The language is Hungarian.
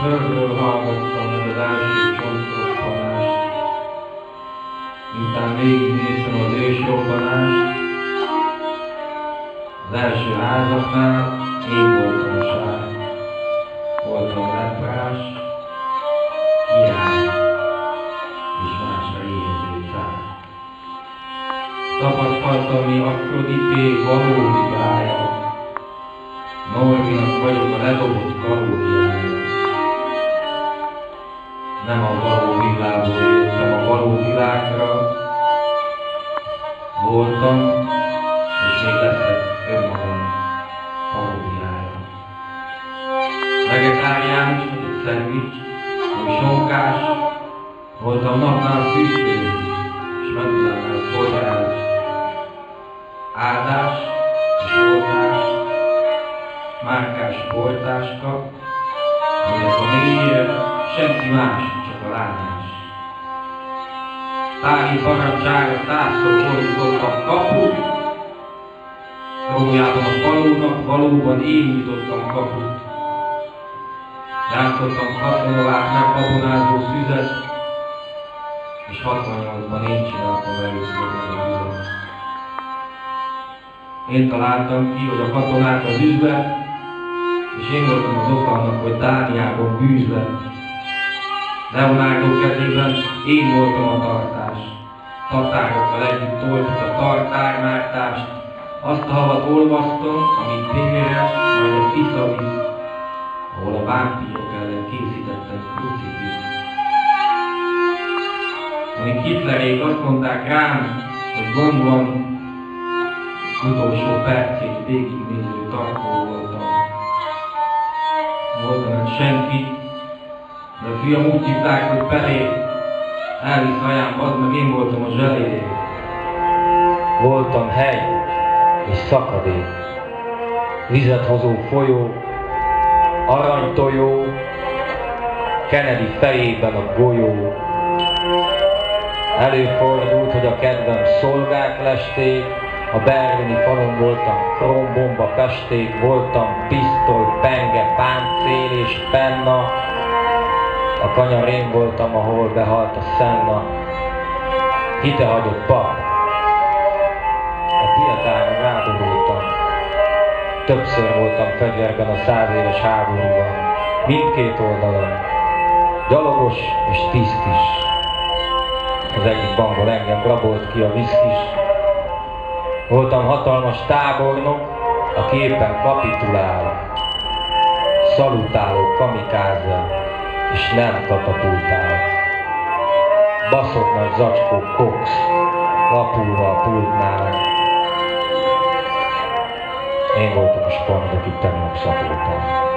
Földről hallgattam meg az első csontroppanást, miután végignéztem az ősrobbanást. Az első házaknál én voltam sár, voltam leprás, király és másra éhező szár. Tapasztaltam, mi Afrodité valódi bája, Norvinak vagyok a ledobott kalóriája. Nem a való világból jöttem a való világra, voltam, és még leszek önmagam paródiája. Vegetáriánus vagyok, szendvics, új sonkás, voltam napnál fűtő, és meduzánál forrás, áldás és oltás, márkás portáska, aminek a mélyére senki más, csak a lányás. Tági barátsága 100-szor fordítottam kaput, valójában a falónak valóban én nyitottam kaput. Játszottam katonovát, megbabonázó szüzet, és 68-ban én csináltam először meg a tüzet. Én találtam ki, hogy a katonák az üzlet, és én voltam az oka annak, hogy Dániában bűz lett. Leonardo kezében én voltam a tartás. Tatárokkal együtt toltuk a tartármártást. Azt a havat olvasztom, amit Pémeres, majd a Tiszavisz, ahol a vámpírok ellen készítettem krucifix. Amíg Hitlerék azt mondták rám, hogy gond van, utolsó percét végignéző tartó voltam. Voltam egy senki, de a fiam úgy hívták, hogy Pelé. Elvisz hajám, az meg én voltam a zselé. Voltam hegy és szakadék, vizet hozó folyó, aranytojó, Kennedy fejében a golyó. Előfordult, hogy a kedvem szolgák lesték, a berlini falon voltam krombomba festék, voltam pisztoly, penge, páncél és penna. A kanyar én voltam, ahol behalt a Senna. Hitehagyott pap. A pietáron ráborultam. Többször voltam fegyverben a 100 éves háborúban. Mindkét oldalon. Gyalogos és tiszt is. Az egyik bankból engem rabolt ki a viszkis. Voltam hatalmas tábornok, aki éppen kapitulál. Szalutáló kamikáze, és nem katapultál. Baszott nagy zacskó Cox, lapulva a pultnál. Én voltam a spanyol, aki tegnap szapultam.